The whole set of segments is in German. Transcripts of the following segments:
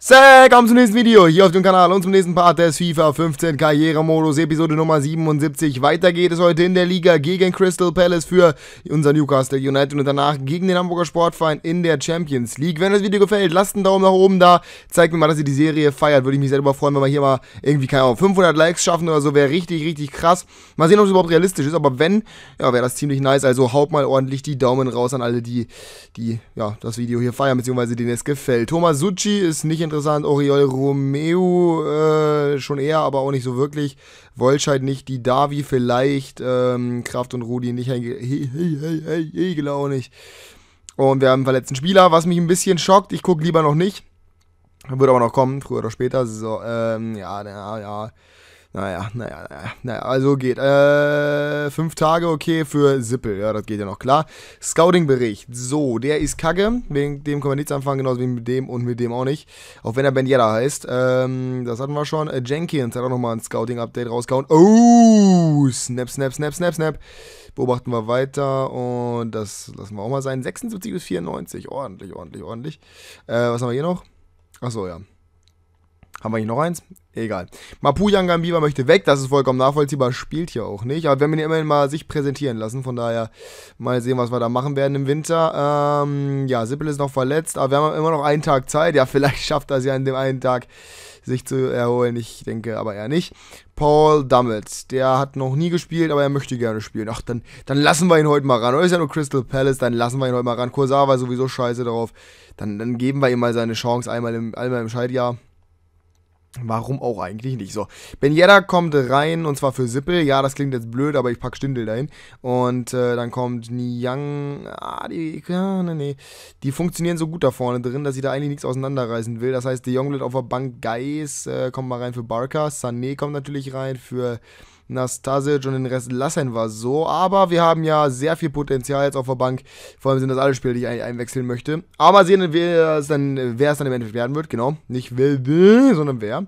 Willkommen zum nächsten Video hier auf dem Kanal und zum nächsten Part des FIFA 15 Karrieremodus, Episode Nummer 77. Weiter geht es heute in der Liga gegen Crystal Palace für unser Newcastle United und danach gegen den Hamburger Sportverein in der Champions League. Wenn das Video gefällt, lasst einen Daumen nach oben da, zeigt mir mal, dass ihr die Serie feiert. Würde ich mich selber freuen, wenn wir hier mal irgendwie, keine Ahnung, 500 Likes schaffen oder so, wäre richtig, richtig krass. Mal sehen, ob es überhaupt realistisch ist, aber wenn, ja, wäre das ziemlich nice. Also haut mal ordentlich die Daumen raus an alle, die das Video hier feiern, beziehungsweise denen es gefällt. Thomas Succi ist nicht interessant, Oriol Romeu schon eher, aber auch nicht so wirklich. Wolscheid nicht, die Davi vielleicht, Kraft und Rudi nicht, Hegel auch nicht. Und wir haben einen verletzten Spieler, was mich ein bisschen schockt. Ich gucke lieber noch nicht. Wird aber noch kommen, früher oder später. So, Naja, also geht. 5 Tage, okay, für Sippel. Ja, das geht ja noch klar. Scouting-Bericht. So, der ist kacke. Wegen dem können wir nichts anfangen, genauso wie mit dem und mit dem auch nicht. Auch wenn er Ben Yedder heißt. Das hatten wir schon. Jenkins hat auch nochmal ein Scouting-Update rausgehauen. Oh, Snap. Beobachten wir weiter und das lassen wir auch mal sein. 76 bis 94. Ordentlich. Was haben wir hier noch? Achso, ja. Haben wir hier noch eins? Egal. Mapuyan Gambiva möchte weg, das ist vollkommen nachvollziehbar, spielt hier auch nicht. Aber wir haben ihn immerhin mal sich präsentieren lassen, von daher mal sehen, was wir da machen werden im Winter. Ja, Sippel ist noch verletzt, aber wir haben immer noch einen Tag Zeit. Ja, vielleicht schafft er es ja an dem einen Tag, sich zu erholen. Ich denke aber eher nicht. Paul Dummett, der hat noch nie gespielt, aber er möchte gerne spielen. Ach, dann lassen wir ihn heute mal ran. Oder ist ja nur Crystal Palace, dann lassen wir ihn heute mal ran. Kurzawa sowieso scheiße drauf. Dann geben wir ihm mal seine Chance, einmal im Scheidjahr. Warum auch eigentlich nicht? So, Ben Yedder kommt rein und zwar für Sippel. Ja, das klingt jetzt blöd, aber ich pack Stindl dahin. Und dann kommt Niang. Die funktionieren so gut da vorne drin, dass ich da eigentlich nichts auseinanderreißen will. Das heißt, De Jong bleibt auf der Bank. Geis kommt mal rein für Barca. Sané kommt natürlich rein für Nastasic und den Rest lassen wir so. Aber wir haben ja sehr viel Potenzial jetzt auf der Bank. Vor allem sind das alle Spieler, die ich eigentlich einwechseln möchte. Aber sehen, wer es dann im Endeffekt werden wird. Genau. Nicht will, sondern wer.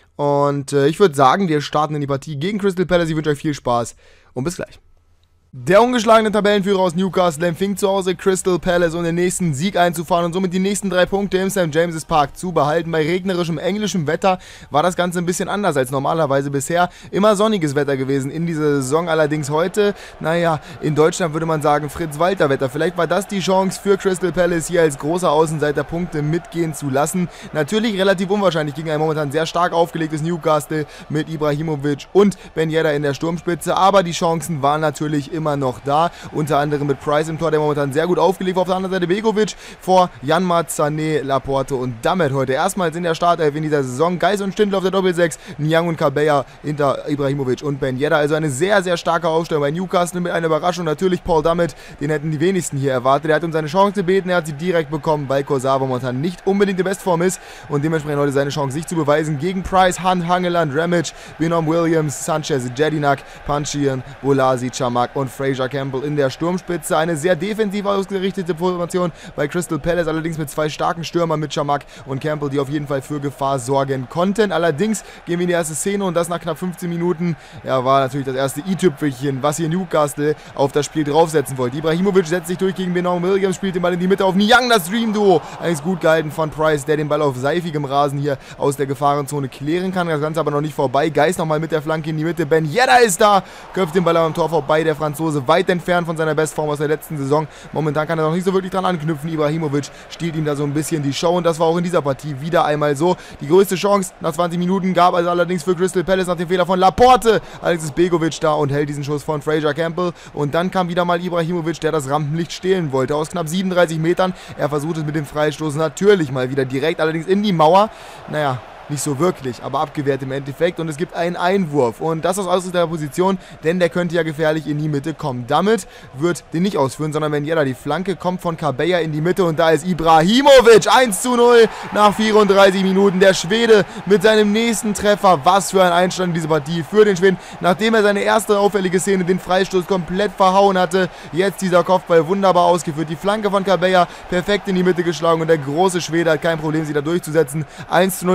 Und ich würde sagen, wir starten in die Partie gegen Crystal Palace. Ich wünsche euch viel Spaß und bis gleich. Der ungeschlagene Tabellenführer aus Newcastle empfing zu Hause Crystal Palace, um den nächsten Sieg einzufahren und somit die nächsten 3 Punkte im St. James's Park zu behalten. Bei regnerischem englischem Wetter war das Ganze ein bisschen anders als normalerweise bisher. Immer sonniges Wetter gewesen in dieser Saison, allerdings heute, naja, in Deutschland würde man sagen Fritz-Walter-Wetter. Vielleicht war das die Chance für Crystal Palace hier als großer Außenseiter Punkte mitgehen zu lassen. Natürlich relativ unwahrscheinlich gegen ein momentan sehr stark aufgelegtes Newcastle mit Ibrahimovic und Ben Yedder in der Sturmspitze, aber die Chancen waren natürlich immer noch da, unter anderem mit Price im Tor, der momentan sehr gut aufgelegt war. Auf der anderen Seite Begovic vor Janmaat, Sané, Laporte und Dummett heute erstmals in der Startelf in dieser Saison. Geis und Stindl auf der Doppel-6, Niang und Cabella hinter Ibrahimovic und Ben Yedder. Also eine sehr, sehr starke Aufstellung bei Newcastle mit einer Überraschung. Natürlich Paul Dummett, den hätten die wenigsten hier erwartet. Er hat um seine Chance gebeten, er hat sie direkt bekommen, weil Kurzawa momentan nicht unbedingt in Bestform ist und dementsprechend heute seine Chance, sich zu beweisen gegen Price, Hunt, Hangeland, Ramage, Benom Williams, Sanchez, Jedinak, Panchian, Bolasie, Chamakh und Fraser Campbell in der Sturmspitze. Eine sehr defensiv ausgerichtete Formation bei Crystal Palace, allerdings mit 2 starken Stürmern mit Chamakh und Campbell, die auf jeden Fall für Gefahr sorgen konnten. Allerdings gehen wir in die erste Szene und das nach knapp 15 Minuten. Ja, war natürlich das erste i-Tüpfelchen, was hier Newcastle auf das Spiel draufsetzen wollte. Ibrahimovic setzt sich durch gegen Benom Williams, spielt den Ball in die Mitte auf Niang, das Dream-Duo. Eigentlich gut gehalten von Price, der den Ball auf seifigem Rasen hier aus der Gefahrenzone klären kann. Das Ganze aber noch nicht vorbei. Geis nochmal mit der Flanke in die Mitte. Ben Yedder ist da, köpft den Ball am Tor vorbei. Der Franzose weit entfernt von seiner Bestform aus der letzten Saison. Momentan kann er noch nicht so wirklich dran anknüpfen. Ibrahimovic stiehlt ihm da so ein bisschen die Show und das war auch in dieser Partie wieder einmal so. Die größte Chance nach 20 Minuten gab es allerdings für Crystal Palace nach dem Fehler von Laporte. Allerdings ist Begovic da und hält diesen Schuss von Fraser Campbell und dann kam wieder mal Ibrahimovic, der das Rampenlicht stehlen wollte. Aus knapp 37 Metern. Er versucht es mit dem Freistoß natürlich mal wieder direkt, allerdings in die Mauer. Naja, nicht so wirklich, aber abgewehrt im Endeffekt und es gibt einen Einwurf und das aus der Position, denn der könnte ja gefährlich in die Mitte kommen. Damit wird den nicht ausführen, sondern Ben Yedder, die Flanke kommt von Cabella in die Mitte und da ist Ibrahimovic 1:0 nach 34 Minuten. Der Schwede mit seinem nächsten Treffer. Was für ein Einstand in diese Partie für den Schweden, nachdem er seine erste auffällige Szene, den Freistoß, komplett verhauen hatte. Jetzt dieser Kopfball wunderbar ausgeführt. Die Flanke von Cabella perfekt in die Mitte geschlagen und der große Schwede hat kein Problem, sie da durchzusetzen. 1:0, der machte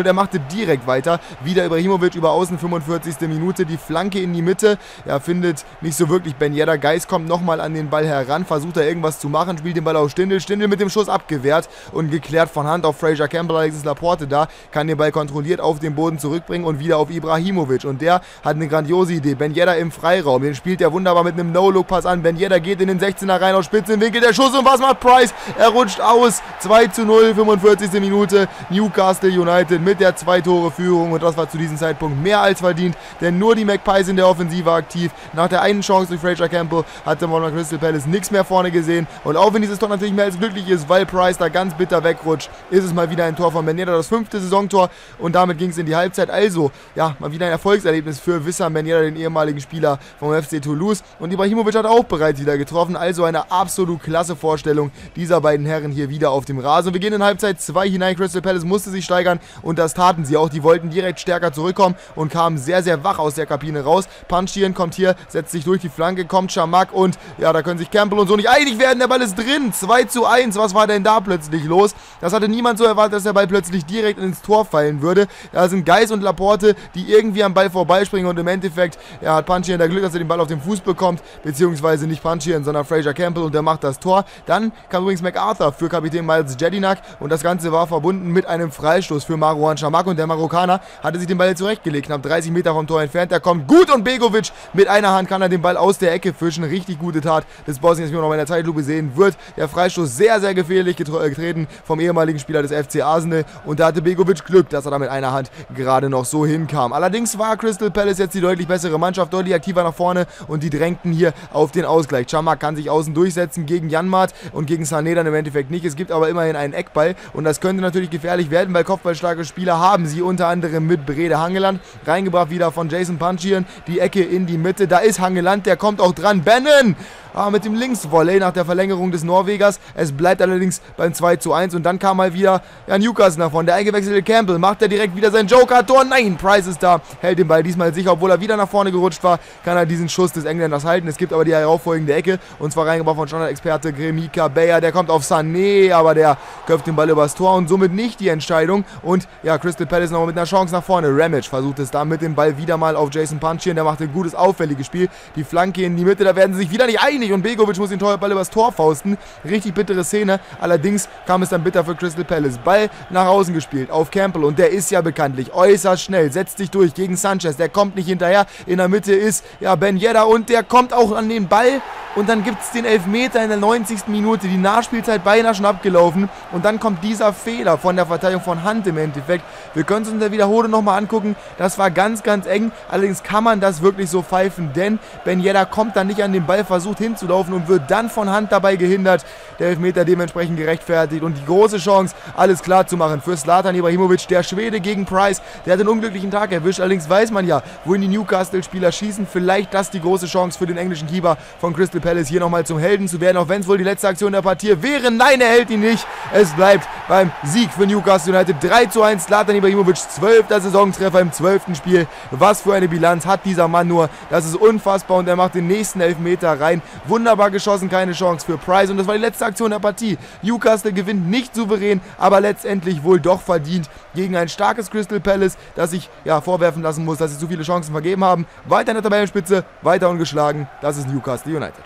direkt weiter. Wieder Ibrahimovic über außen, 45. Minute, die Flanke in die Mitte. Ja, findet nicht so wirklich Ben Yedder. Geis kommt nochmal an den Ball heran, versucht da irgendwas zu machen, spielt den Ball auf Stindl. Stindl mit dem Schuss abgewehrt und geklärt von Hand auf Fraser Campbell. Allerdings ist Laporte da, kann den Ball kontrolliert auf den Boden zurückbringen und wieder auf Ibrahimovic. Und der hat eine grandiose Idee. Ben Yedder im Freiraum, den spielt er wunderbar mit einem No-Look-Pass an. Ben Yedder geht in den 16er rein aus Spitzenwinkel, der Schuss und was macht Price? Er rutscht aus, 2:0, 45. Minute, Newcastle United mit der 2-Tore-Führung und das war zu diesem Zeitpunkt mehr als verdient, denn nur die Magpies in der Offensive aktiv. Nach der einen Chance durch Fraser Campbell hatte man bei Crystal Palace nichts mehr vorne gesehen und auch wenn dieses Tor natürlich mehr als glücklich ist, weil Price da ganz bitter wegrutscht, ist es mal wieder ein Tor von Ben Yedder, das 5. Saisontor und damit ging es in die Halbzeit. Also, ja, mal wieder ein Erfolgserlebnis für Wissam Ben Yedder, den ehemaligen Spieler vom FC Toulouse und Ibrahimovic hat auch bereits wieder getroffen, also eine absolut klasse Vorstellung dieser beiden Herren hier wieder auf dem Rasen. Und wir gehen in Halbzeit 2 hinein, Crystal Palace musste sich steigern und das taten sie auch, die wollten direkt stärker zurückkommen und kamen sehr, sehr wach aus der Kabine raus. Punchieren kommt hier, setzt sich durch die Flanke, kommt Chamakh und ja, da können sich Campbell und so nicht einig werden, der Ball ist drin, 2:1, was war denn da plötzlich los? Das hatte niemand so erwartet, dass der Ball plötzlich direkt ins Tor fallen würde. Da sind Geis und Laporte, die irgendwie am Ball vorbeispringen und im Endeffekt, ja, hat Punchieren da Glück, dass er den Ball auf den Fuß bekommt, beziehungsweise nicht Punchieren, sondern Fraser Campbell und der macht das Tor. Dann kam übrigens MacArthur für Kapitän Miles Jedinak und das Ganze war verbunden mit einem Freistoß für Marouane Chamakh und der Marokkaner hatte sich den Ball zurechtgelegt, knapp 30 Meter vom Tor entfernt, der kommt gut und Begovic mit einer Hand kann er den Ball aus der Ecke fischen, richtig gute Tat des Bosniens, wie man noch in der Zeitlupe sehen wird. Der Freistoß sehr, sehr gefährlich getreten vom ehemaligen Spieler des FC Arsenal und da hatte Begovic Glück, dass er da mit einer Hand gerade noch so hinkam. Allerdings war Crystal Palace jetzt die deutlich bessere Mannschaft, deutlich aktiver nach vorne und die drängten hier auf den Ausgleich. Chamakh kann sich außen durchsetzen gegen Janmaat und gegen Sané dann im Endeffekt nicht. Es gibt aber immerhin einen Eckball und das könnte natürlich gefährlich werden, weil kopfballstarke Spieler haben sie unter anderem mit Brede Hangeland. Reingebracht wieder von Jason Punchieren, die Ecke in die Mitte. Da ist Hangeland, der kommt auch dran. Bannon! Mit dem Linksvolley nach der Verlängerung des Norwegers. Es bleibt allerdings beim 2:1 und dann kam mal wieder Newcastle nach vorne. Der eingewechselte Campbell macht er direkt wieder sein Joker-Tor. Nein, Price ist da, hält den Ball diesmal sicher, obwohl er wieder nach vorne gerutscht war, kann er diesen Schuss des Engländers halten. Es gibt aber die herauffolgende Ecke und zwar reingebracht von Standard-Experte Gremika Bayer. Der kommt auf Sané, aber der köpft den Ball übers Tor und somit nicht die Entscheidung. Und ja, Crystal Palace noch mit einer Chance nach vorne. Ramage versucht es da mit dem Ball wieder mal auf Jason Punchieren. Der macht ein gutes, auffälliges Spiel. Die Flanke in die Mitte, da werden sie sich wieder nicht einig und Begovic muss den Ball übers Tor fausten. Richtig bittere Szene. Allerdings kam es dann bitter für Crystal Palace. Ball nach außen gespielt auf Campbell und der ist ja bekanntlich äußerst schnell. Setzt sich durch gegen Sanchez. Der kommt nicht hinterher. In der Mitte ist ja Ben Yedder und der kommt auch an den Ball und dann gibt es den Elfmeter in der 90. Minute. Die Nachspielzeit beinahe schon abgelaufen und dann kommt dieser Fehler von der Verteidigung von Hand im Endeffekt. Wir können es uns in der Wiederholung nochmal angucken. Das war ganz, ganz eng. Allerdings kann man das wirklich so pfeifen, denn Ben Yedder kommt dann nicht an den Ball, versucht hinzulaufen und wird dann von Hand dabei gehindert. Der Elfmeter dementsprechend gerechtfertigt und die große Chance, alles klar zu machen für Zlatan Ibrahimovic, der Schwede gegen Price. Der hat einen unglücklichen Tag erwischt. Allerdings weiß man ja, wohin die Newcastle-Spieler schießen. Vielleicht das die große Chance für den englischen Keeper von Crystal Palace, hier nochmal zum Helden zu werden, auch wenn es wohl die letzte Aktion der Partie wäre. Nein, er hält ihn nicht. Es bleibt beim Sieg für Newcastle United. 3:1, Zlatan Ibrahimovic, 12. Saisontreffer im 12. Spiel. Was für eine Bilanz hat dieser Mann nur. Das ist unfassbar und er macht den nächsten Elfmeter rein. Wunderbar geschossen, keine Chance für Price und das war die letzte Aktion der Partie. Newcastle gewinnt nicht souverän, aber letztendlich wohl doch verdient gegen ein starkes Crystal Palace, das sich ja vorwerfen lassen muss, dass sie zu viele Chancen vergeben haben. Weiter in der Tabellenspitze, weiter ungeschlagen. Das ist Newcastle United.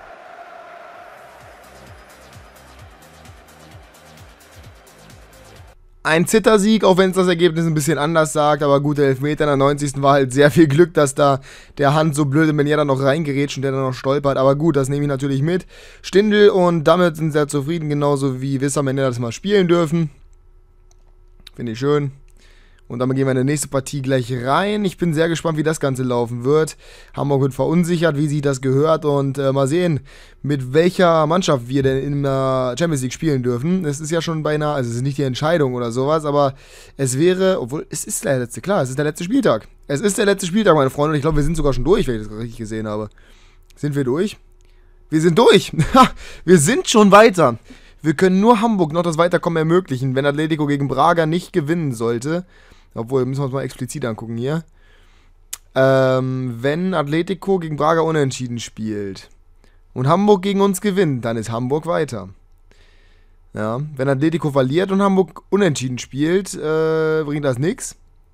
Ein Zittersieg, auch wenn es das Ergebnis ein bisschen anders sagt, aber gut, der Elfmeter in der 90. war halt sehr viel Glück, dass da der Hand so blöd Ben Yedder noch reingerätscht und der dann noch stolpert, aber gut, das nehme ich natürlich mit. Stindl und damit sind sehr zufrieden, genauso wie Wissam Ben Yedder das mal spielen dürfen. Finde ich schön. Und damit gehen wir in die nächste Partie gleich rein. Ich bin sehr gespannt, wie das Ganze laufen wird. Hamburg wird verunsichert, wie sie das gehört. Und mal sehen, mit welcher Mannschaft wir denn in der Champions League spielen dürfen. Es ist ja schon beinahe, also es ist nicht die Entscheidung oder sowas, aber es wäre, obwohl, es ist der letzte, klar, es ist der letzte Spieltag. Es ist der letzte Spieltag, meine Freunde. Und ich glaube, wir sind sogar schon durch, wenn ich das richtig gesehen habe. Sind wir durch? Wir sind durch! Wir sind schon weiter. Wir können nur Hamburg noch das Weiterkommen ermöglichen, wenn Atletico gegen Braga nicht gewinnen sollte. Obwohl, müssen wir uns mal explizit angucken hier. Wenn Atletico gegen Braga unentschieden spielt und Hamburg gegen uns gewinnt, dann ist Hamburg weiter. Ja, wenn Atletico verliert und Hamburg unentschieden spielt, bringt das nichts.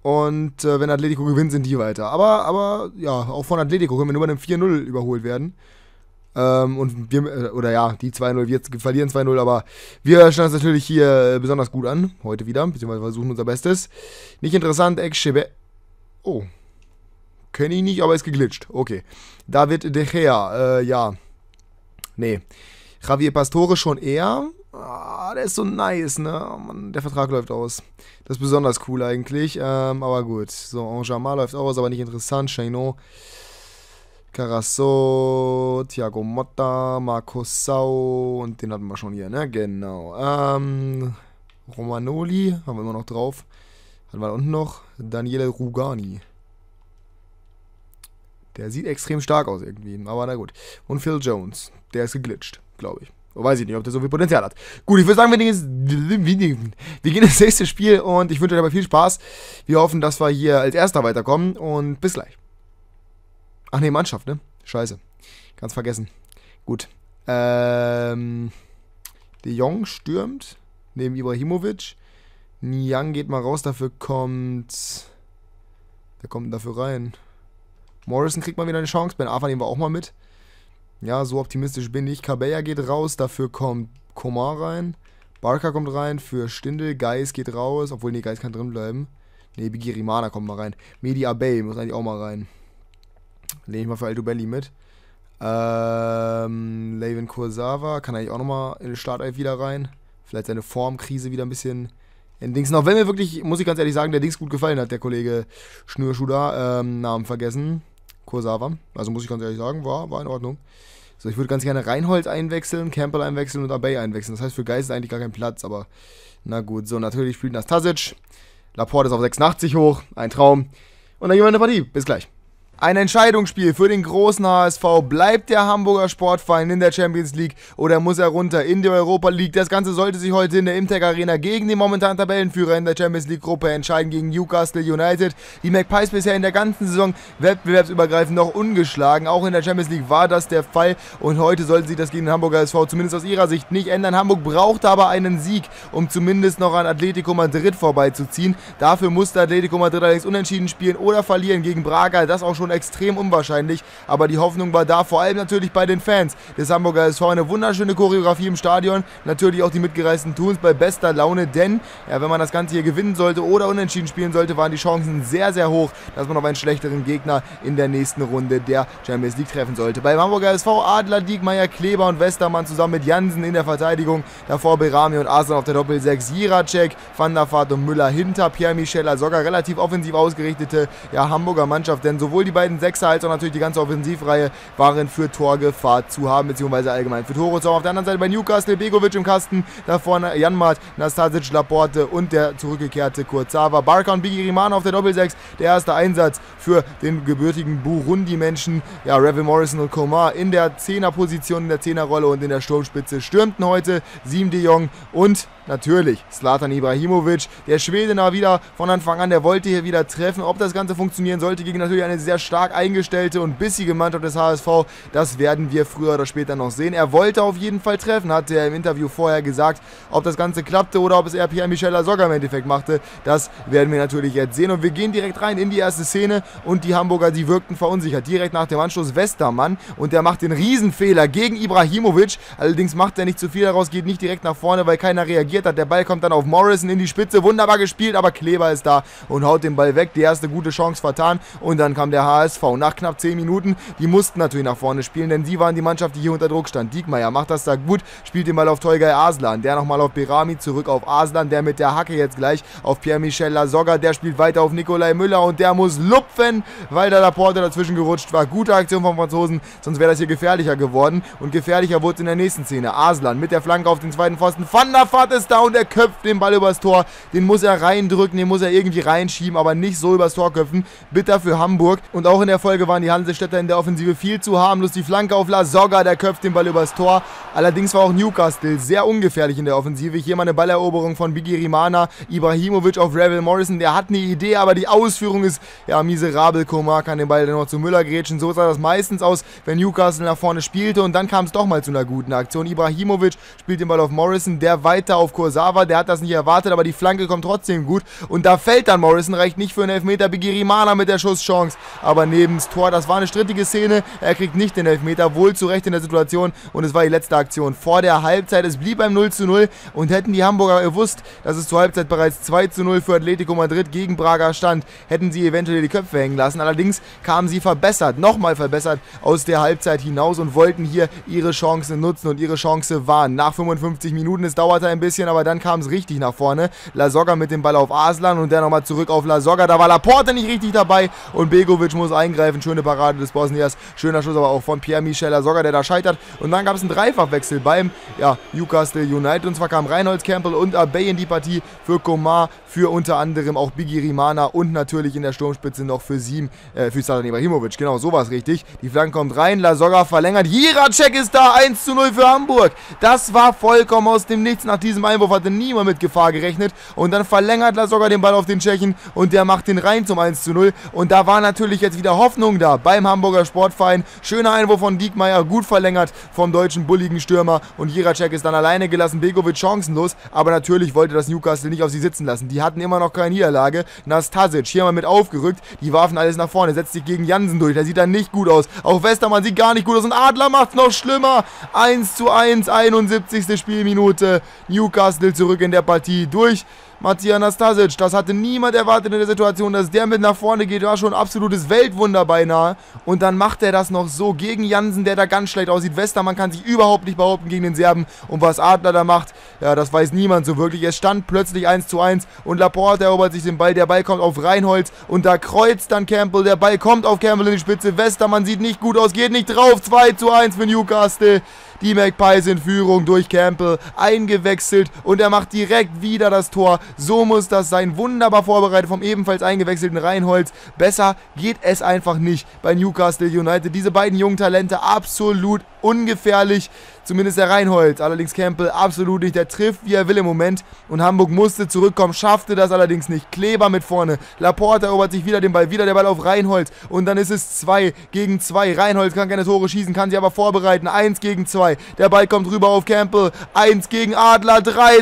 Und wenn Atletico gewinnt, sind die weiter. Aber ja, auch von Atletico können wir nur bei einem 4-0 überholt werden. Und wir, oder ja, die 2-0, wir verlieren 2-0, aber wir stellen uns natürlich hier besonders gut an. Heute wieder, beziehungsweise versuchen unser Bestes. Nicht interessant, Ex-Chebe. Oh. Kenne ich nicht, aber ist geglitscht. Okay. David De Gea, ja. Nee. Javier Pastore schon eher. Ah, der ist so nice, ne? Oh Mann, der Vertrag läuft aus. Das ist besonders cool eigentlich. Aber gut. So, Anjamal läuft aus, aber nicht interessant. Chainot. Carasso, Thiago Motta, Marco Sau und den hatten wir schon hier, ne? Genau. Romagnoli haben wir immer noch drauf. Hatten wir da unten noch? Daniele Rugani. Der sieht extrem stark aus irgendwie, aber na gut. Und Phil Jones, der ist geglitscht, glaube ich. Weiß ich nicht, ob der so viel Potenzial hat. Gut, ich würde sagen, wir gehen ins nächste Spiel und ich wünsche euch dabei viel Spaß. Wir hoffen, dass wir hier als Erster weiterkommen und bis gleich. Ach ne, Mannschaft, ne? Scheiße. Ganz vergessen. Gut. De Jong stürmt. Neben Ibrahimovic. Niang geht mal raus. Dafür kommt... Wer kommt denn dafür rein? Morrison kriegt mal wieder eine Chance. Ben Arfa nehmen wir auch mal mit. Ja, so optimistisch bin ich. Cabella geht raus. Dafür kommt Coman rein. Barca kommt rein für Stindl. Geis geht raus. Obwohl, nee, Geis kann drin bleiben. Nee, Bigirimana kommt mal rein. Mehdi Abey muss eigentlich auch mal rein. Lehne ich mal für Altobelli mit. Layvin Kurzawa kann eigentlich auch nochmal in den Startelf wieder rein. Vielleicht seine Formkrise wieder ein bisschen entdingsen. Auch wenn mir wirklich, muss ich ganz ehrlich sagen, der Dings gut gefallen hat, der Kollege Schnürschuh Namen vergessen. Kurzawa. Also muss ich ganz ehrlich sagen, war in Ordnung. So, ich würde ganz gerne Reinhold einwechseln, Campbell einwechseln und Abey einwechseln. Das heißt, für Geist ist eigentlich gar kein Platz, aber na gut. So, natürlich spielt Nastasic. Laporte ist auf 86 hoch. Ein Traum. Und dann gehen wir in die Partie. Bis gleich. Ein Entscheidungsspiel für den großen HSV. Bleibt der Hamburger Sportverein in der Champions League oder muss er runter in die Europa League? Das Ganze sollte sich heute in der Imtech Arena gegen den momentanen Tabellenführer in der Champions League Gruppe entscheiden, gegen Newcastle United. Die Magpies bisher in der ganzen Saison wettbewerbsübergreifend noch ungeschlagen. Auch in der Champions League war das der Fall und heute sollte sich das gegen den Hamburger SV zumindest aus ihrer Sicht nicht ändern. Hamburg brauchte aber einen Sieg, um zumindest noch an Atletico Madrid vorbeizuziehen. Dafür musste Atletico Madrid allerdings unentschieden spielen oder verlieren gegen Braga. Das auch schon extrem unwahrscheinlich, aber die Hoffnung war da, vor allem natürlich bei den Fans des Hamburger SV. Eine wunderschöne Choreografie im Stadion, natürlich auch die mitgereisten tun es bei bester Laune, denn ja, wenn man das Ganze hier gewinnen sollte oder unentschieden spielen sollte, waren die Chancen sehr, sehr hoch, dass man auf einen schlechteren Gegner in der nächsten Runde der Champions League treffen sollte. Beim Hamburger SV Adler, Diekmeyer, Kleber und Westermann zusammen mit Jansen in der Verteidigung, davor Berami und Arslan auf der Doppel-6, Jiracek, Van der Vaart und Müller hinter Pierre-Michel, also sogar relativ offensiv ausgerichtete Hamburger Mannschaft, denn sowohl die beiden Sechser als auch natürlich die ganze Offensivreihe waren für Torgefahr zu haben, beziehungsweise allgemein für Tore zu haben. Auf der anderen Seite bei Newcastle, Begovic im Kasten, da vorne Janmaat, Nastasic, Laporte und der zurückgekehrte Kurzawa. Barca und Bigirimana auf der Doppel-6, der erste Einsatz für den gebürtigen Burundi-Menschen. Ja, Revel Morrison und Coman in der Zehnerposition, in der Zehnerrolle und in der Sturmspitze stürmten heute Siem de Jong und natürlich Zlatan Ibrahimovic, der Schwede wieder von Anfang an, der wollte hier wieder treffen. Ob das Ganze funktionieren sollte gegen natürlich eine sehr stark eingestellte und bissige Mannschaft des HSV, das werden wir früher oder später noch sehen. Er wollte auf jeden Fall treffen, hatte er im Interview vorher gesagt. Ob das Ganze klappte oder ob es eher Pierre-Michel Lasogga im Endeffekt machte, das werden wir natürlich jetzt sehen. Und wir gehen direkt rein in die erste Szene und die Hamburger, die wirkten verunsichert. Direkt nach dem Anschluss Westermann und der macht den Riesenfehler gegen Ibrahimovic. Allerdings macht er nicht zu viel daraus, geht nicht direkt nach vorne, weil keiner reagiert hat. Der Ball kommt dann auf Morrison in die Spitze, wunderbar gespielt, aber Kleber ist da und haut den Ball weg. Die erste gute Chance vertan und dann kam der HSV. Nach knapp 10 Minuten, die mussten natürlich nach vorne spielen, denn sie waren die Mannschaft, die hier unter Druck stand. Diekmeyer macht das da gut, spielt den Ball auf Tolgay Arslan, der nochmal auf Berami, zurück auf Arslan, der mit der Hacke jetzt gleich auf Pierre-Michel Lasogga, der spielt weiter auf Nikolai Müller und der muss lupfen, weil der Laporte dazwischen gerutscht war. Gute Aktion vom Franzosen, sonst wäre das hier gefährlicher geworden und gefährlicher wurde es in der nächsten Szene. Arslan mit der Flanke auf den zweiten Pfosten, Van der Vaart ist da und er köpft den Ball übers Tor, den muss er reindrücken, den muss er irgendwie reinschieben, aber nicht so übers Tor köpfen. Bitter für Hamburg und Und auch in der Folge waren die Hansestädter in der Offensive viel zu harmlos. Die Flanke auf Lasogga, der köpft den Ball übers Tor. Allerdings war auch Newcastle sehr ungefährlich in der Offensive. Hier mal eine Balleroberung von Bigirimana. Ibrahimovic auf Revel Morrison, der hat eine Idee, aber die Ausführung ist ja miserabel. Komar kann den Ball dann noch zu Müller grätschen. So sah das meistens aus, wenn Newcastle nach vorne spielte. Und dann kam es doch mal zu einer guten Aktion. Ibrahimovic spielt den Ball auf Morrison, der weiter auf Kurzawa. Der hat das nicht erwartet, aber die Flanke kommt trotzdem gut. Und da fällt dann Morrison, reicht nicht für einen Elfmeter. Bigirimana mit der Schusschance, aber neben das Tor. Das war eine strittige Szene. Er kriegt nicht den Elfmeter, wohl zu Recht in der Situation. Und es war die letzte Aktion vor der Halbzeit. Es blieb beim 0:0 und hätten die Hamburger gewusst, dass es zur Halbzeit bereits 2:0 für Atletico Madrid gegen Braga stand, hätten sie eventuell die Köpfe hängen lassen. Allerdings kamen sie verbessert, nochmal verbessert aus der Halbzeit hinaus und wollten hier ihre Chance nutzen und ihre Chance wahren. Nach 55 Minuten, es dauerte ein bisschen, aber dann kam es richtig nach vorne. Lasogga mit dem Ball auf Arslan und der nochmal zurück auf Lasogga. Da war Laporte nicht richtig dabei und Begovic muss eingreifen. Schöne Parade des Bosniers. Schöner Schuss aber auch von Pierre-Michel Lasogga, der da scheitert. Und dann gab es einen Dreifachwechsel beim Newcastle United. Und zwar kam Reinholds, Campbell und Abey in die Partie für Komar, für unter anderem auch Bigirimana und natürlich in der Sturmspitze noch für Zlatan Ibrahimovic. Genau, so war es richtig. Die Flanke kommt rein, Lasogga verlängert. Jiracek ist da, 1:0 für Hamburg. Das war vollkommen aus dem Nichts. Nach diesem Einwurf hatte niemand mit Gefahr gerechnet. Und dann verlängert Lasogga den Ball auf den Tschechen und der macht den rein zum 1:0. Und da war natürlich jetzt wieder Hoffnung da beim Hamburger Sportverein. Schöner Einwurf von Diekmeyer, gut verlängert vom deutschen bulligen Stürmer. Und Jiracek ist dann alleine gelassen. Begovic chancenlos, aber natürlich wollte das Newcastle nicht auf sie sitzen lassen. Die hatten immer noch keine Niederlage. Nastasic hier mal mit aufgerückt. Die warfen alles nach vorne, setzt sich gegen Jansen durch. Der sieht dann nicht gut aus. Auch Westermann sieht gar nicht gut aus. Und Adler macht es noch schlimmer. 1:1, 71. Spielminute. Newcastle zurück in der Partie durch Matija Nastasic. Das hatte niemand erwartet in der Situation, dass der mit nach vorne geht. War schon ein absolutes Weltwunder beinahe. Und dann macht er das noch so gegen Jansen, der da ganz schlecht aussieht. Westermann kann sich überhaupt nicht behaupten gegen den Serben. Und was Adler da macht, ja, das weiß niemand so wirklich. Es stand plötzlich 1:1 und Laporte erobert sich den Ball. Der Ball kommt auf Reinholds und da kreuzt dann Campbell. Der Ball kommt auf Campbell in die Spitze. Westermann sieht nicht gut aus, geht nicht drauf. 2:1 für Newcastle. Die Magpies in Führung durch Campbell, eingewechselt und er macht direkt wieder das Tor. So muss das sein. Wunderbar vorbereitet vom ebenfalls eingewechselten Reinholds. Besser geht es einfach nicht bei Newcastle United. Diese beiden jungen Talente absolut ungefährlich. Zumindest der Reinholds. Allerdings Campbell absolut nicht. Der trifft, wie er will im Moment. Und Hamburg musste zurückkommen, schaffte das allerdings nicht. Kleber mit vorne. Laporte erobert sich wieder den Ball. Wieder der Ball auf Reinholds. Und dann ist es 2-2. Reinholds kann keine Tore schießen, kann sie aber vorbereiten. 1-2. Der Ball kommt rüber auf Campbell. 1 gegen Adler.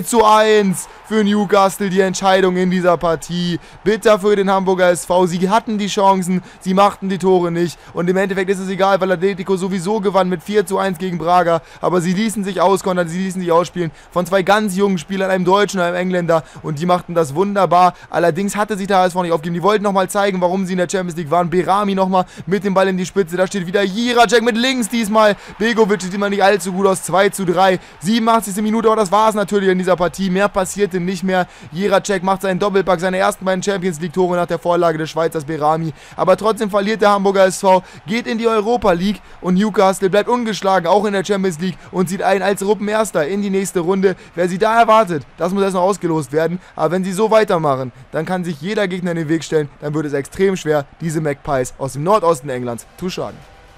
3:1 für Newcastle. Die Entscheidung in dieser Partie. Bitter für den Hamburger SV. Sie hatten die Chancen. Sie machten die Tore nicht. Und im Endeffekt ist es egal, weil Atletico sowieso gewann mit 4:1 gegen Braga. Aber sie ließen sich auskontern, sie ließen sich ausspielen von zwei ganz jungen Spielern, einem Deutschen und einem Engländer. Und die machten das wunderbar. Allerdings hatte sich der HSV nicht aufgegeben. Die wollten nochmal zeigen, warum sie in der Champions League waren. Berami nochmal mit dem Ball in die Spitze. Da steht wieder Jiracek mit links diesmal. Begovic sieht immer nicht allzu gut aus. 2:3. 87. Minute, aber das war es natürlich in dieser Partie. Mehr passierte nicht mehr. Jiracek macht seinen Doppelpack, seine ersten beiden Champions League Tore nach der Vorlage des Schweizers Berami. Aber trotzdem verliert der Hamburger SV, geht in die Europa League und Newcastle bleibt ungeschlagen, auch in der Champions League und zieht ein als Gruppenerster in die nächste Runde. Wer sie da erwartet, das muss erst noch ausgelost werden. Aber wenn sie so weitermachen, dann kann sich jeder Gegner in den Weg stellen. Dann wird es extrem schwer, diese Magpies aus dem Nordosten Englands zu schlagen.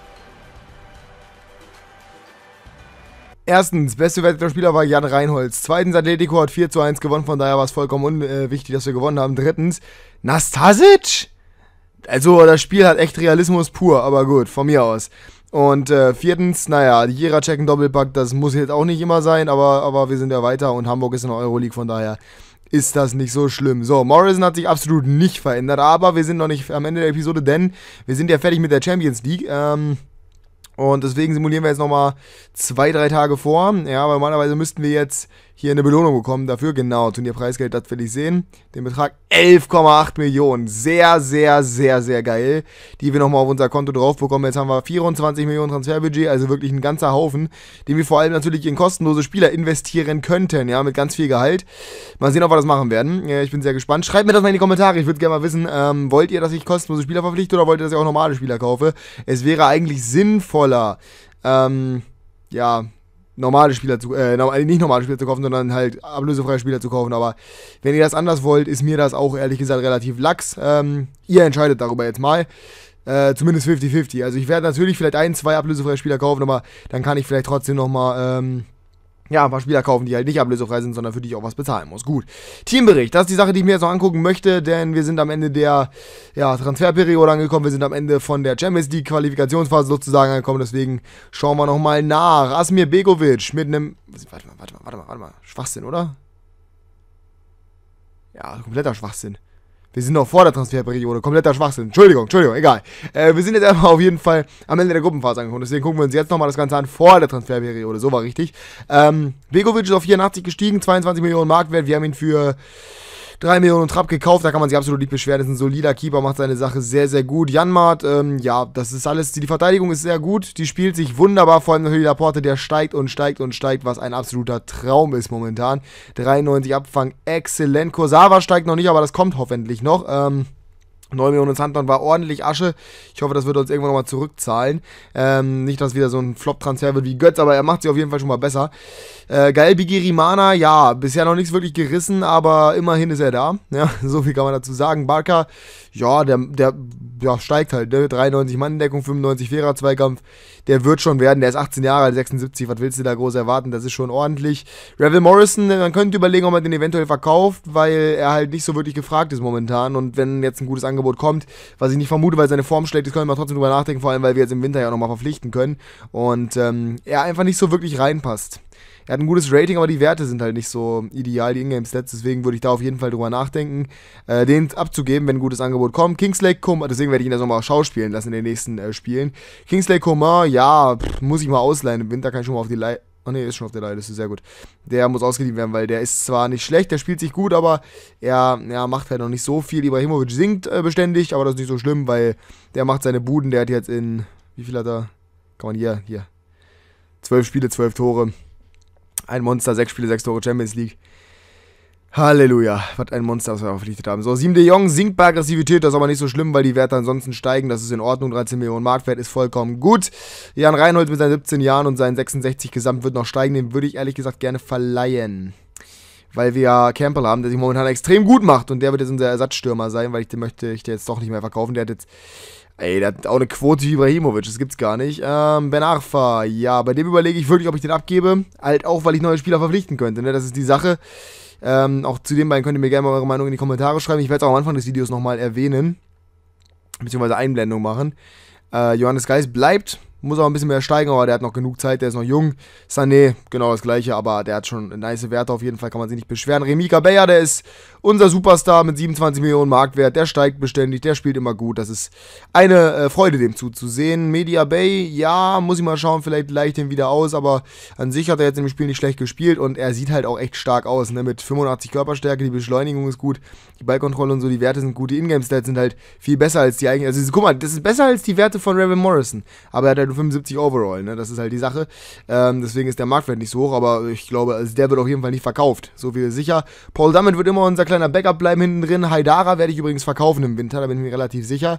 Erstens, beste werteter Spieler war Jan Reinholds. Zweitens, Atletico hat 4:1 gewonnen, von daher war es vollkommen unwichtig, dass wir gewonnen haben. Drittens, Nastasic? Also, das Spiel hat echt Realismus pur, aber gut, von mir aus. Und viertens, naja, Jiracek ein Doppelpack, das muss jetzt auch nicht immer sein, aber wir sind ja weiter und Hamburg ist in der Euroleague, von daher ist das nicht so schlimm. So, Morrison hat sich absolut nicht verändert, aber wir sind noch nicht am Ende der Episode, denn wir sind ja fertig mit der Champions League. Und deswegen simulieren wir jetzt nochmal 2-3 Tage vor. Ja, aber normalerweise müssten wir jetzt hier eine Belohnung bekommen dafür. Genau, Turnierpreisgeld, das will ich sehen. Den Betrag 11,8 Millionen. Sehr, sehr, sehr, sehr geil. Die wir nochmal auf unser Konto drauf bekommen. Jetzt haben wir 24 Millionen Transferbudget, also wirklich ein ganzer Haufen, den wir vor allem natürlich in kostenlose Spieler investieren könnten. Ja, mit ganz viel Gehalt. Mal sehen, ob wir das machen werden. Ja, ich bin sehr gespannt. Schreibt mir das mal in die Kommentare. Ich würde gerne mal wissen, wollt ihr, dass ich kostenlose Spieler verpflichte oder wollt ihr, dass ich auch normale Spieler kaufe? Es wäre eigentlich sinnvoller, normale Spieler nicht normale Spieler zu kaufen, sondern halt ablösefreie Spieler zu kaufen. Aber wenn ihr das anders wollt, ist mir das auch ehrlich gesagt relativ lax. Ihr entscheidet darüber jetzt mal. Zumindest 50-50. Also ich werde natürlich vielleicht 1, 2 ablösefreie Spieler kaufen, aber dann kann ich vielleicht trotzdem nochmal, ja, ein paar Spieler kaufen, die halt nicht ablösefrei sind, sondern für die ich auch was bezahlen muss. Gut. Teambericht, das ist die Sache, die ich mir jetzt noch angucken möchte, denn wir sind am Ende der Transferperiode angekommen, wir sind am Ende von der Champions League Qualifikationsphase sozusagen angekommen, deswegen schauen wir nochmal nach. Asmir Begovic mit einem, warte mal, Schwachsinn, oder? Ja, kompletter Schwachsinn. Wir sind noch vor der Transferperiode. Kompletter Schwachsinn. Entschuldigung, egal. Wir sind jetzt einfach auf jeden Fall am Ende der Gruppenphase angekommen. Deswegen gucken wir uns jetzt nochmal das Ganze an vor der Transferperiode. So war richtig. Begovic ist auf 84 gestiegen, 22 Millionen Marktwert. Wir haben ihn für 3 Millionen Trapp gekauft, da kann man sich absolut nicht beschweren, das ist ein solider Keeper, macht seine Sache sehr, sehr gut. Janmaat, ja, das ist alles, die Verteidigung ist sehr gut, die spielt sich wunderbar, vor allem natürlich Laporte, der steigt und steigt und steigt, was ein absoluter Traum ist momentan. 93 Abfang, exzellent. Kurzawa steigt noch nicht, aber das kommt hoffentlich noch. 9 Millionen Sandton war ordentlich Asche. Ich hoffe, das wird uns irgendwann nochmal zurückzahlen. Nicht, dass es wieder so ein Flop-Transfer wird wie Götz, aber er macht sie auf jeden Fall schon mal besser. Gael Bigirimana, ja, bisher noch nichts wirklich gerissen, aber immerhin ist er da. Ja, so viel kann man dazu sagen. Barca, ja, der steigt halt, ne? 93 Mann-Deckung, 95 fairer Zweikampf. Der wird schon werden, der ist 18 Jahre alt, 76, was willst du da groß erwarten? Das ist schon ordentlich. Revel Morrison, man könnte überlegen, ob man den eventuell verkauft, weil er halt nicht so wirklich gefragt ist momentan. Und wenn jetzt ein gutes Angebot kommt, was ich nicht vermute, weil seine Form schlecht ist, können wir trotzdem drüber nachdenken, vor allem, weil wir jetzt im Winter ja nochmal verpflichten können. Und er einfach nicht so wirklich reinpasst. Er hat ein gutes Rating, aber die Werte sind halt nicht so ideal, die Ingame-Stats. Deswegen würde ich da auf jeden Fall drüber nachdenken, den abzugeben, wenn ein gutes Angebot kommt. Kingsley Coman, deswegen werde ich ihn das nochmal schauspielen lassen in den nächsten Spielen. Kingsley Coman, ja, muss ich mal ausleihen. Im Winter kann ich schon mal auf die Leih. Oh ne, ist schon auf der Leih, das ist sehr gut. Der muss ausgeliehen werden, weil der ist zwar nicht schlecht, der spielt sich gut, aber er macht halt noch nicht so viel. Ibrahimovic singt beständig, aber das ist nicht so schlimm, weil der macht seine Buden. Der hat jetzt in, wie viel hat er? Kann man hier. 12 Spiele, 12 Tore. Ein Monster, 6 Spiele, 6 Tore, Champions League. Halleluja, was ein Monster, was wir verpflichtet haben. So, 7 de Jong sinkt bei Aggressivität, das ist aber nicht so schlimm, weil die Werte ansonsten steigen. Das ist in Ordnung, 13 Millionen Marktwert ist vollkommen gut. Jan Reinhold mit seinen 17 Jahren und seinen 66 Gesamt wird noch steigen. Den würde ich ehrlich gesagt gerne verleihen. Weil wir ja Campbell haben, der sich momentan extrem gut macht. Und der wird jetzt unser Ersatzstürmer sein, weil den jetzt doch nicht mehr verkaufen. Der hat jetzt... der hat auch eine Quote wie Ibrahimovic, das gibt's gar nicht. Ben Arfa, ja, bei dem überlege ich wirklich, ob ich den abgebe. Halt auch, weil ich neue Spieler verpflichten könnte, ne? Das ist die Sache. Auch zu den beiden könnt ihr mir gerne mal eure Meinung in die Kommentare schreiben. Ich werde es auch am Anfang des Videos nochmal erwähnen. Beziehungsweise Einblendung machen. Johannes Geis bleibt. Muss auch ein bisschen mehr steigen, aber der hat noch genug Zeit, der ist noch jung. Sané, genau das gleiche, aber der hat schon nice Werte auf jeden Fall, kann man sich nicht beschweren. Remy Cabella, der ist unser Superstar mit 27 Millionen Marktwert, der steigt beständig, der spielt immer gut. Das ist eine Freude, dem zuzusehen. Media Bay, ja, muss ich mal schauen, vielleicht leicht ihn wieder aus, aber an sich hat er jetzt im Spiel nicht schlecht gespielt und er sieht halt auch echt stark aus, ne? Mit 85 Körperstärke, die Beschleunigung ist gut, die Ballkontrolle und so, die Werte sind gut, die Ingame-Stats sind halt viel besser als die eigenen. Also guck mal, das ist besser als die Werte von Revel Morrison, aber er hat halt 75 Overall, ne? Das ist halt die Sache. Deswegen ist der Marktwert nicht so hoch, aber ich glaube, also der wird auf jeden Fall nicht verkauft. So viel ist sicher. Paul Dummett wird immer unser kleiner Backup bleiben hinten drin. Haidara werde ich übrigens verkaufen im Winter, da bin ich mir relativ sicher.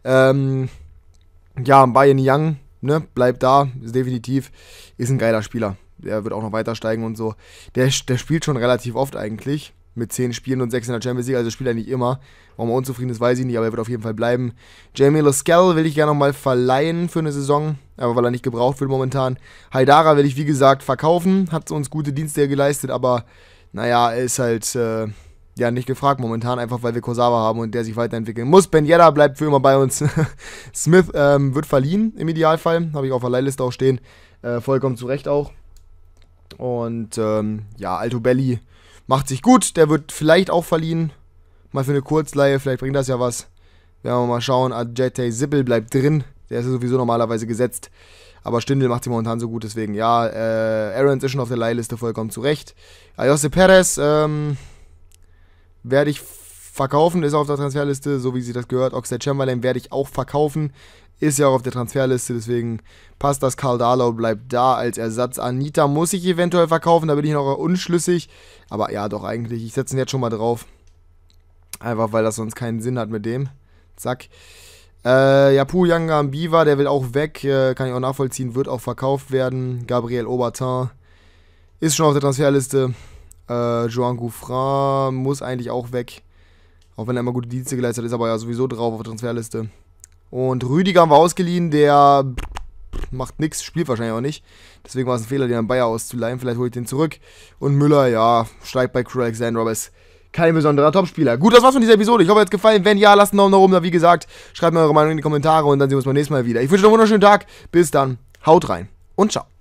Ja, Bayern Young, ne? Bleibt da, ist definitiv, ist ein geiler Spieler. Der wird auch noch weiter steigen und so. Der spielt schon relativ oft eigentlich. Mit 10 Spielen und 6 in der Champions League, also spielt er nicht immer. Warum er unzufrieden ist, weiß ich nicht, aber er wird auf jeden Fall bleiben. Jamie Lascelles will ich gerne nochmal verleihen für eine Saison, aber weil er nicht gebraucht wird momentan. Haidara will ich, wie gesagt, verkaufen, hat uns gute Dienste geleistet, aber naja, er ist halt nicht gefragt momentan, einfach weil wir Kurzawa haben und der sich weiterentwickeln muss. Ben Yedder bleibt für immer bei uns. Smith wird verliehen, im Idealfall, habe ich auf der Leihliste auch stehen, vollkommen zu Recht auch. Und Alto Belli macht sich gut, der wird vielleicht auch verliehen. Mal für eine Kurzleihe, vielleicht bringt das ja was. Werden wir mal schauen. Adjete Sippel bleibt drin. Der ist ja sowieso normalerweise gesetzt. Aber Stindl macht sich momentan so gut, deswegen ja. Aarons ist schon auf der Leihliste vollkommen zurecht. Jose Perez werde ich verkaufen, ist auf der Transferliste, so wie sich das gehört. Oxlade Chamberlain werde ich auch verkaufen. Ist ja auch auf der Transferliste, deswegen passt das. Karl Darlow bleibt da als Ersatz. Anita muss ich eventuell verkaufen, da bin ich noch unschlüssig. Aber ja, doch eigentlich. Ich setze ihn jetzt schon mal drauf. Einfach, weil das sonst keinen Sinn hat mit dem. Zack. Yapu Yanga Mbiva, der will auch weg. Kann ich auch nachvollziehen, wird auch verkauft werden. Gabriel Aubertin ist schon auf der Transferliste. Joan Gouffran muss eigentlich auch weg. Auch wenn er immer gute Dienste geleistet hat, ist aber ja sowieso drauf auf der Transferliste. Und Rüdiger haben wir ausgeliehen, der macht nichts, spielt wahrscheinlich auch nicht. Deswegen war es ein Fehler, den an Bayer auszuleihen. Vielleicht hole ich den zurück. Und Müller, ja, steigt bei Crew Alexander, aber ist kein besonderer Topspieler. Gut, das war's von dieser Episode. Ich hoffe, euch hat gefallen. Wenn ja, lasst einen Daumen nach oben da. Wie gesagt, schreibt mir eure Meinung in die Kommentare und dann sehen wir uns beim nächsten Mal wieder. Ich wünsche euch einen wunderschönen Tag. Bis dann. Haut rein und ciao.